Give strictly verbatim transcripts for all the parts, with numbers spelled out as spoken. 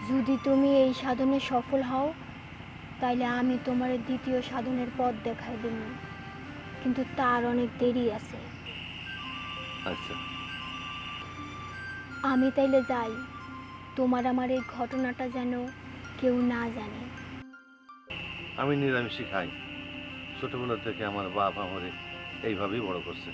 যদি তুমি এই সাধনে সফল হও তাইলে আমি তোমার দ্বিতীয় সাধনের পথ দেখাই দেব, কিন্তু তার অনেক দেরি আছে। আচ্ছা, আমি তাইলে যাই, তোমার আমার এই ঘটনাটা যেন কেউ না জানে। আমি নিরামিষই খাই, ছোটবেলা থেকে আমার বাপ আমারে এইভাবেই বড় করছে।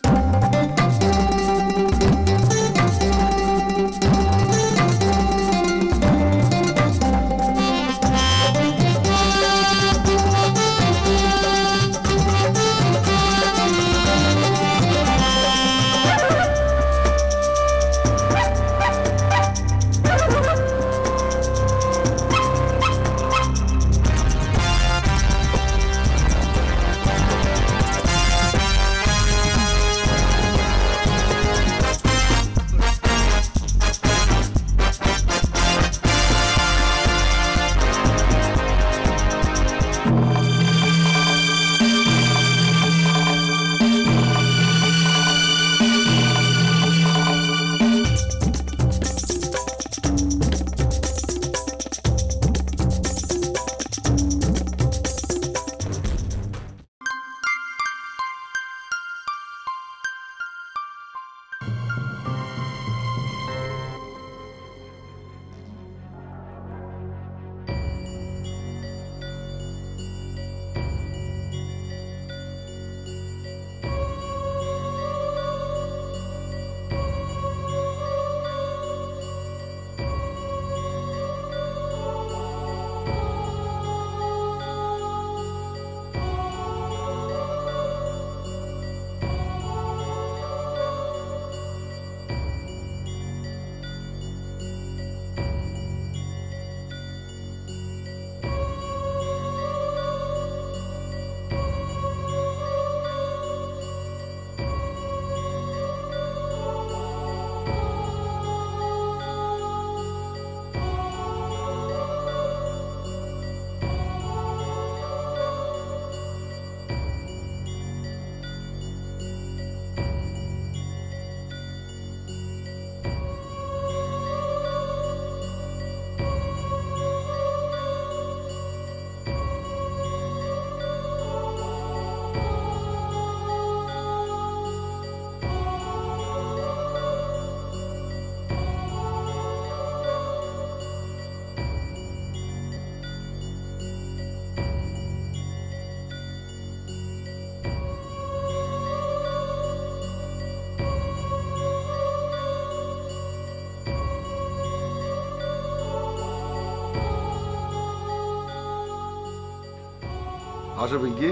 আসো পিঙ্কি।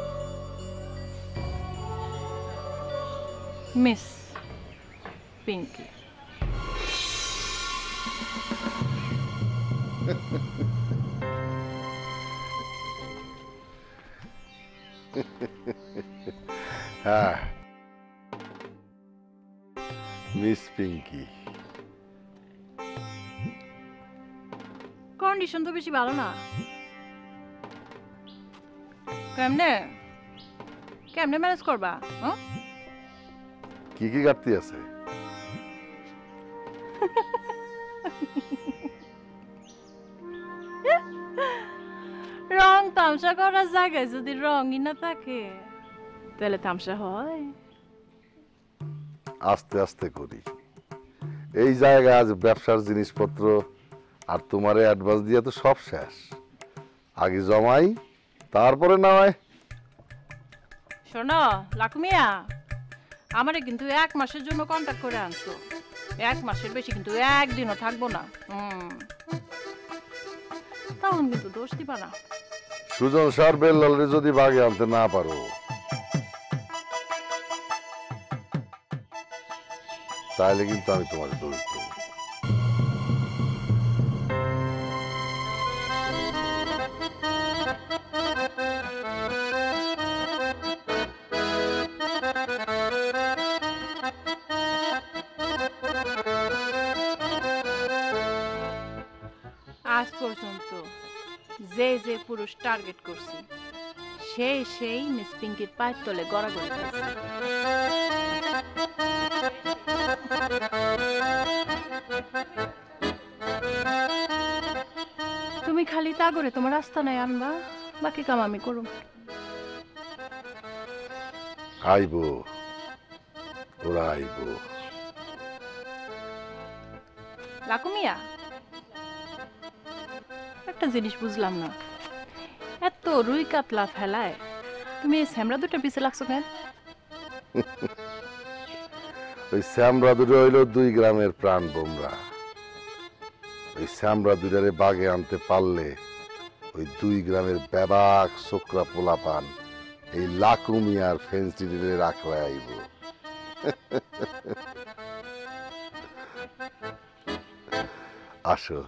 মিস পিঙ্কি। হ্যাঁ, মিস পিঙ্কি। কন্ডিশন তো বেশি ভালো না। কেমনে কেমনে ম্যানেজ করবা? কি কি ঘাটতি আছে? রং তামসা করার জায়গায় যদি রঙই না থাকে তাহলে তামসা হয়? আস্তে আস্তে করি। এই জায়গায় আজ ব্যবসার জিনিসপত্র আর তোমারে অ্যাডভান্স দিয়ে তো সব শেষ। আগে জমাই, তারপরে না হয়। শোনো লাকুমিয়া, আমারে কিন্তু এক মাসের জন্য কন্ট্যাক্ট করে আনছো। এক মাসের বেশি কিন্তু একদিনও থাকবো না। হুম, তখন কিন্তু দোষ দিবা না। সুজন সার বেল্লালরে যদি বাগে আনতে না পারো তাহলে কিন্তু আমি তোমার দোষ দেব। আজ পর্যন্ত যে যে পুরুষ টার্গেট করছি সেই সেই মিস পিঙ্কির পায়ের তলে গড়াগড়ি খাইছে। খালি তা করে তোমার রাস্তা নাই আনবা, বাকি কাম আমি করুম। আইব, ওরা আইব। রাকু মিয়া, একটা জিনিস বুঝলাম না, এত রুই কাতলা ফেলায় তুমি এই স্যামরা দুটো পিছে লাগছো কেন? ওই শ্যামরা দুটো হইল দুই গ্রামের প্রাণ বোমরা। ওই শ্যামরা দুটারে বাগে আনতে পারলে ওই দুই গ্রামের ব্যাবাক চোকরা পোলাপান এই লাকুমিয়ার ফেন্সিডিরে রাখড়ায় আইব। আসো।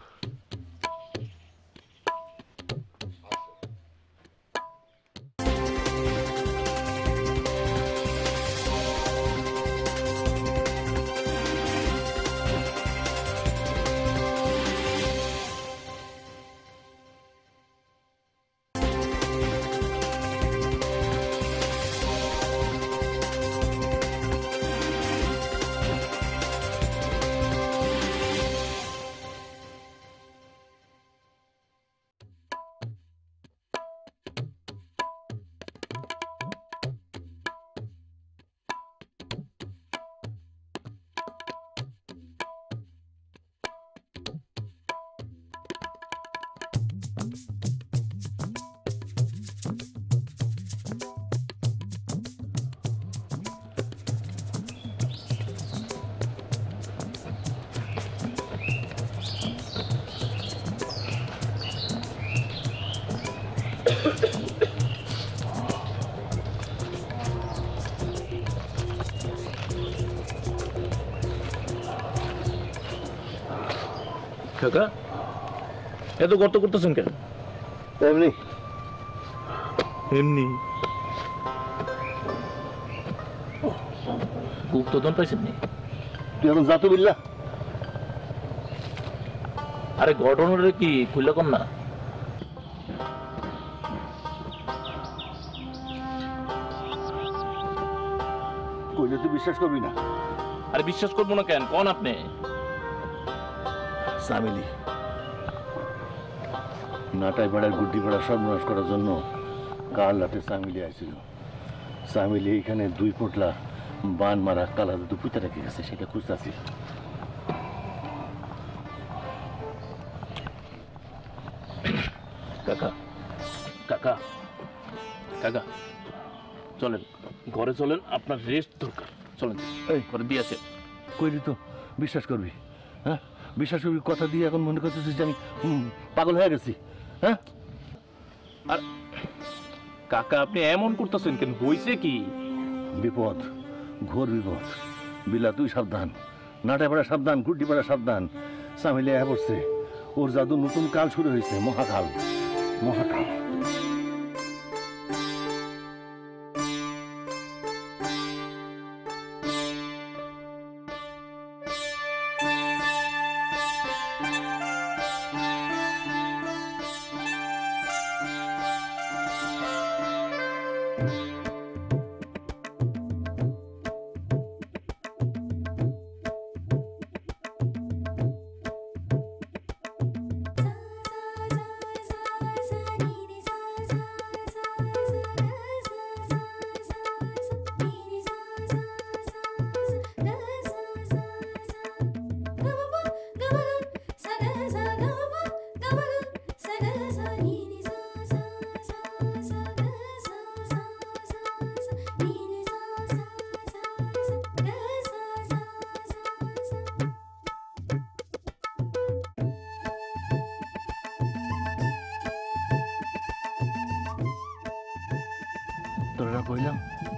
কাকা এত গর্ত করতেছেন কেন? এমনি এমনি গুপ্তধন পাইছেন নি? তুই এখন যা তো বিল্লা। আরে ঘটনাটা কি খুললে কম না? কইলে তুই বিশ্বাস করবি না। আরে বিশ্বাস করবো না কেন, কোন আপনি? সামিলি নাটাই পাড়ার গুড্ডি পাড়া সর্বনাশ করার জন্য কাল রাতে সামিলি আইছিল। সামিলি এখানে দুই পোটলা বান মারা কালা দুধ পুঁতে রেখে গেছে, সেটা খুঁজতেছি। কাকা কাকা কাকা চলেন ঘরে চলেন, আপনার রেস্ট দরকার। চলেন এই ঘরে দিয়ে আসেন। কইলি তো বিশ্বাস করবি? হ্যাঁ বিশ্বাস করবি? কথা দিয়ে এখন মনে করতেছিস যে আমি হুম, পাগল হয়ে গেছি? হ্যাঁ আর কাকা আপনি এমন করতেছেন কেন? হইছে কি? বিপদ, ঘোর বিপদ। বিলা তুই সাবধান, নাটাই পাড়া সাবধান, গুড্ডি পাড়া সাবধান। সামিলে আয়া পড়ছে, ওর জাদু নতুন কাল শুরু হয়েছে, মহাকাল মহাকাল। তোরা কইলাম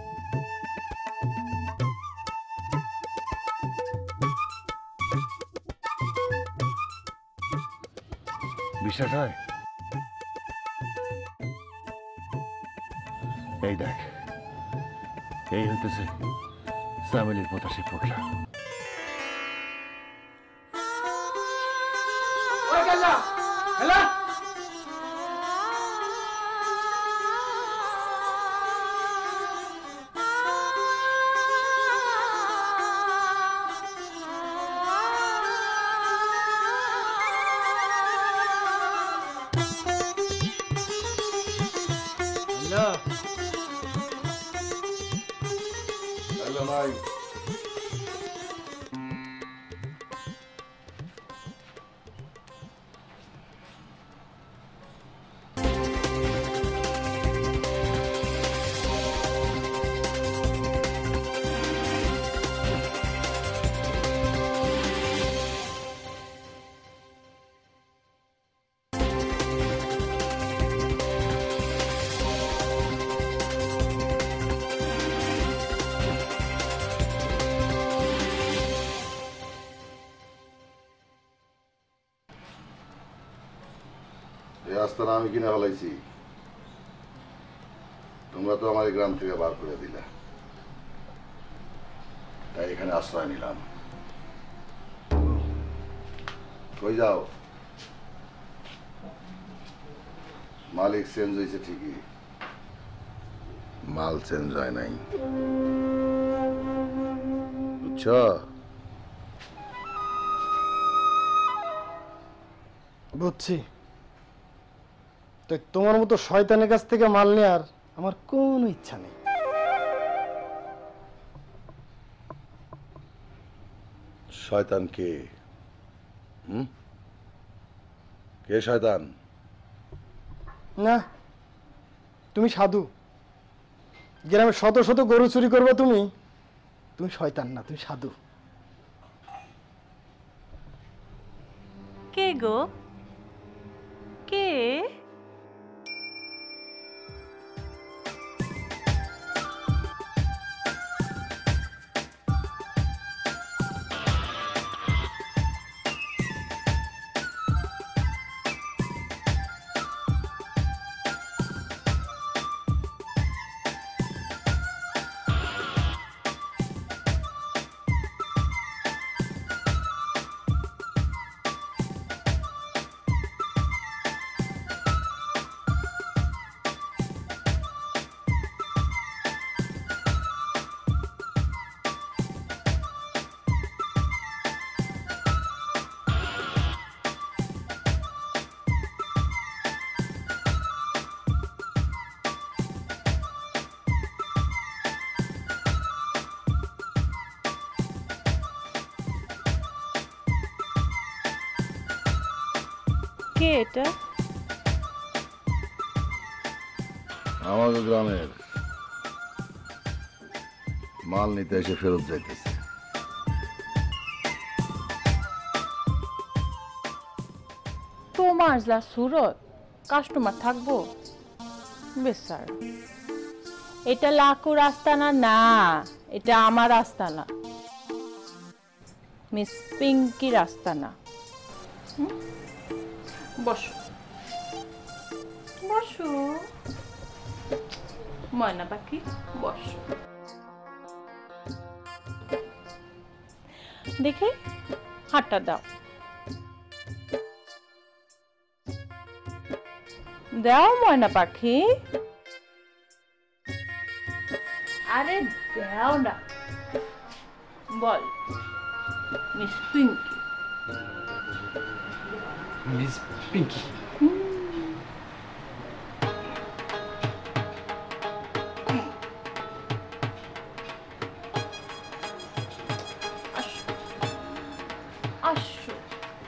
বিশ্বাস হয়? এই দেখ, এই হইতেছে সামিলির পঁচাশি পোটলা। ভাই এই আস্তানা আমি কিনে ফেলাইছি। তোমরা তো আমার এই গ্রাম থেকে বার করে দিলা, তাই এখানে আশ্রয় নিলাম। কই যাও? মালিক চেঞ্জ হয়েছে ঠিকই, মাল চেঞ্জ হয় নাই, বুঝছ? বুঝছি। তো তোমার মতো শয়তানের কাছ থেকে মাল নেওয়ার আমার কোনো ইচ্ছা নেই। শয়তান কে? হুম, কে শয়তান? না, তুমি সাধু। গ্রামে শত শত গরু চুরি করবে তুমি, তুমি শয়তান না, তুমি সাধু। কে গো? কে? কে এটা? আমাদের গ্রামের মাল নিতে এসে ফেরত যাইতেছে। তোমার যা সুরত, কাস্টমার থাকবো বেচার। এটা লাকুর আস্তানা না, এটা আমার আস্তানা, মিস পিঙ্কির আস্তানা। হুম? বসো বসো ময়না পাখি, বসো। দেখি হাতটা দাও, দাও ময়না পাখি। আরে দাও না, বল মিস পিঙ্কি। মিস পিঙ্কি, আসো,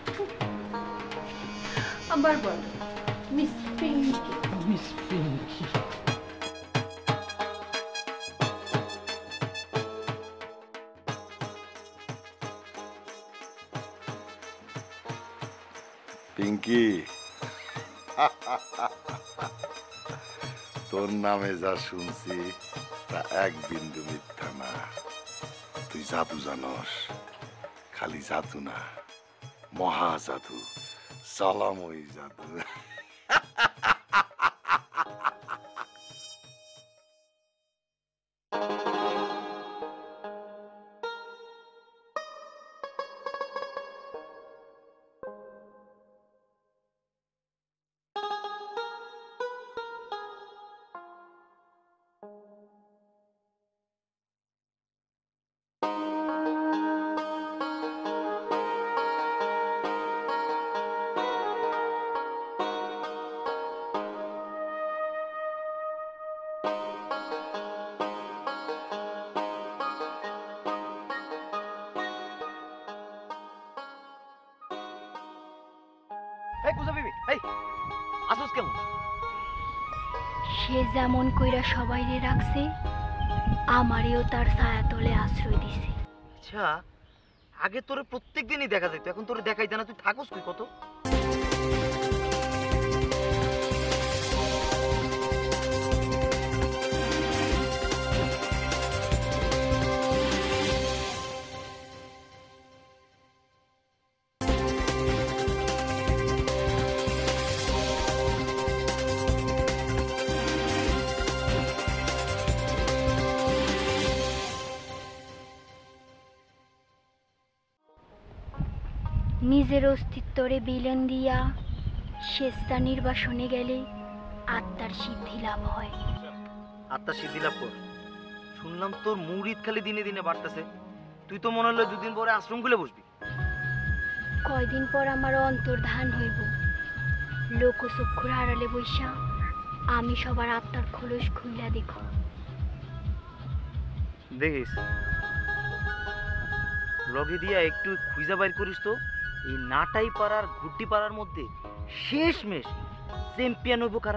আবার বলো মিস পিঙ্কি। মিস পিঙ্কি। পিঙ্কি, তোর নামে যা শুনছি তা এক বিন্দু মিথ্যা না। তুই জাদু জানস, খালি জাদু না, মহা জাদু, জ্বালাময়ী জাদু। এই কুজা বিবি, এই আসুস কেমন? সে যেমন কইরা সবাইরে রাখছে, আমারেও তার ছায়াতলে আশ্রয় দিছে। আচ্ছা, আগে তোরে প্রত্যেক দিনই দেখা যেত, এখন তোরে দেখাই যায় না, তুই থাকস কই কত? নিজের অস্তিত্বরে বিলেন দিয়া শেষটা নির্বাসনে গেলে আত্মার সিদ্ধি লাভ হয়। আত্মা সিদ্ধি লাভ কর। শুনলাম তোর মুরিদ খালি দিনে দিনে বাড়তেছে, তুই তো মনে হলো দুদিন পরে আশ্রম খুলে বসবি। কয়দিন পর আমার অন্তর্ধান হইব, লোকচক্ষুর আড়ালে বৈশা আমি সবার আত্মার খোলস খুইলা দেখো। দেখিস লগে দিয়া একটু খুঁজা বাইর করিস তো, এই নাটাই পাড়ার গুড্ডি পাড়ার মধ্যে শেষ মেশ চ্যাম্পিয়ন হইব কারা?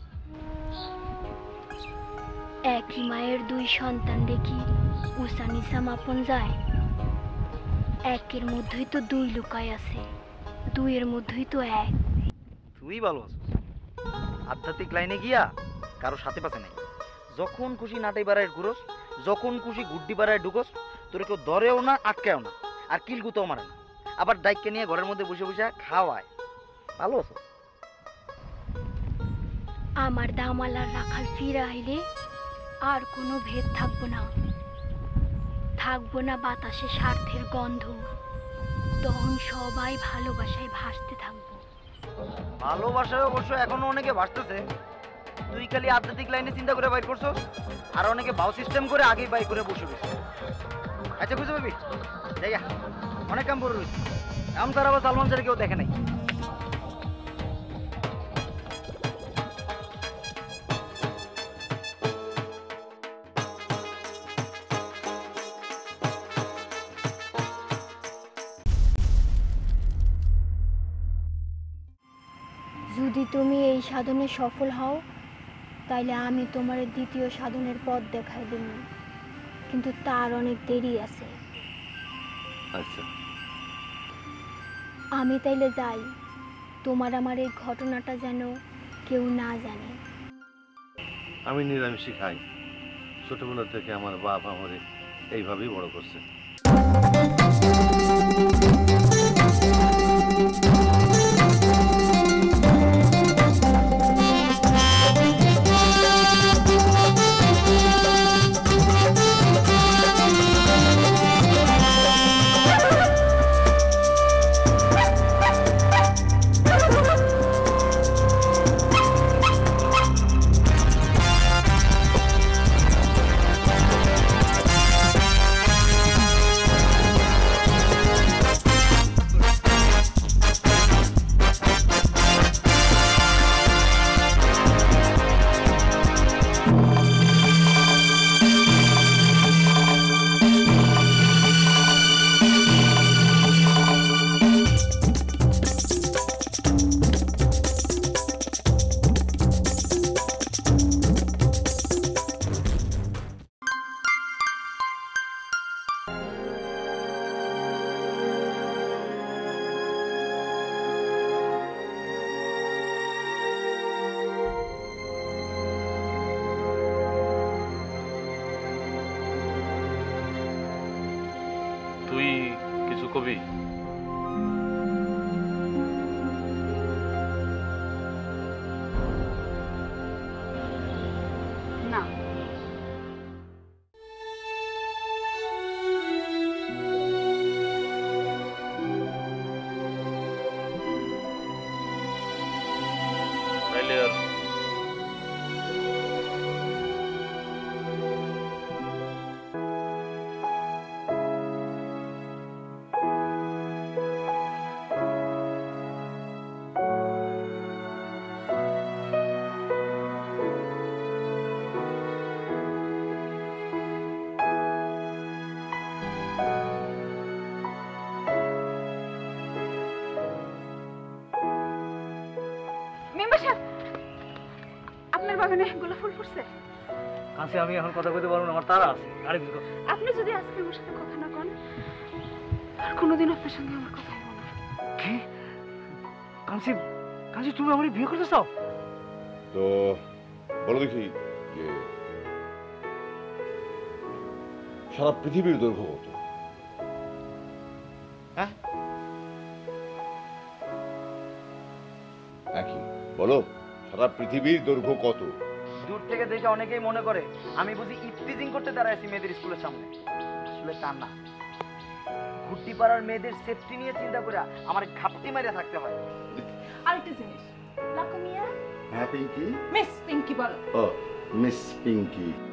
একই মায়ের দুই সন্তান দেখি উষা নিশা মাপন যায়। একের মধ্যেই তো দুই লুকায় আছে, দুইয়ের মধ্যেই তো এক। তুই ভালো আছিস, আধ্যাত্মিক লাইনে গিয়া কারো সাথে পাশে নাই। যখন খুশি নাটাই পাড়ায় ঘুরোস, যখন খুশি গুড্ডি পাড়ায় ঢুকোস, তোর কেউ ধরেও না আটকেও না, আর কিলগুতেও মারে না, আবার ডাইককে নিয়ে ঘরের মধ্যে বসে বসে খাওয়ায়। ভালো আছো? আমার দামালার রাখাল ফিরে আইলে আর কোনো ভেদ থাকবো না, থাকবো না বাতাসে স্বার্থের গন্ধ, তখন সবাই ভালোবাসায় ভাসতে থাকবো। ভালোবাসায় অবশ্য এখনো অনেকে ভাসতেছে, তুই খালি আধ্যাত্মিক লাইনে চিন্তা করে বাইর করছো, আর অনেকে বাউ সিস্টেম করে আগেই বাই করে বসে রয়েছে। আচ্ছা বুঝতে পারবি, যাইয়া অনেক কাম করে রয়েছে, এমন তার আবার সালমান স্যার কেউ দেখে নাই। যদি তুমি এই সাধনে সফল হও, তাইলে আমি তোমার দ্বিতীয় সাধনের পথ দেখাই দেব, কিন্তু তার অনেক দেরি আছে। আচ্ছা, আমি তাইলে যাই, তোমার আমার এই ঘটনাটা যেন কেউ না জানে। আমি নিরামিষই খাই, ছোটবেলা থেকে আমার বাপ আমারে এইভাবেই বড় করছে। তুই কিছু কবি? না, তাইলে আর বাগানে গোলাপ ফুল ফুটছে? কাছে আমি এখন কথা বলতে পারবো না, আমার তারা আছে। আরে বিকো আপনি যদি আজকে আমার সাথে কথা না কন, আর কোনোদিন আপনার সঙ্গে আমার কথা হইব না। কি কাঞ্চি, কাঞ্চি তুমি আমারে বিয়ে করতে চাও? তো বলো দেখি যে সারা পৃথিবীর দৈর্ঘ্য কত? হ্যাঁ একই বলো, সারা পৃথিবীর দৈর্ঘ্য কত? দূর থেকে দেখে অনেকেই মনে করে আমি বুঝি ইফতিজিং করতে দাঁড়ায় আছি মেয়েদের স্কুলের সামনে। আসলে তা না, ঘুরতি পাড়ার মেয়েদের সেফটি নিয়ে চিন্তা করে আমার ঘাপটি মারিয়া থাকতে হয়। আরেকটা জিনিস, লাকো মিয়া, হ্যাঁ পিঙ্কি। মিস পিঙ্কি বলো। ও মিস পিঙ্কি।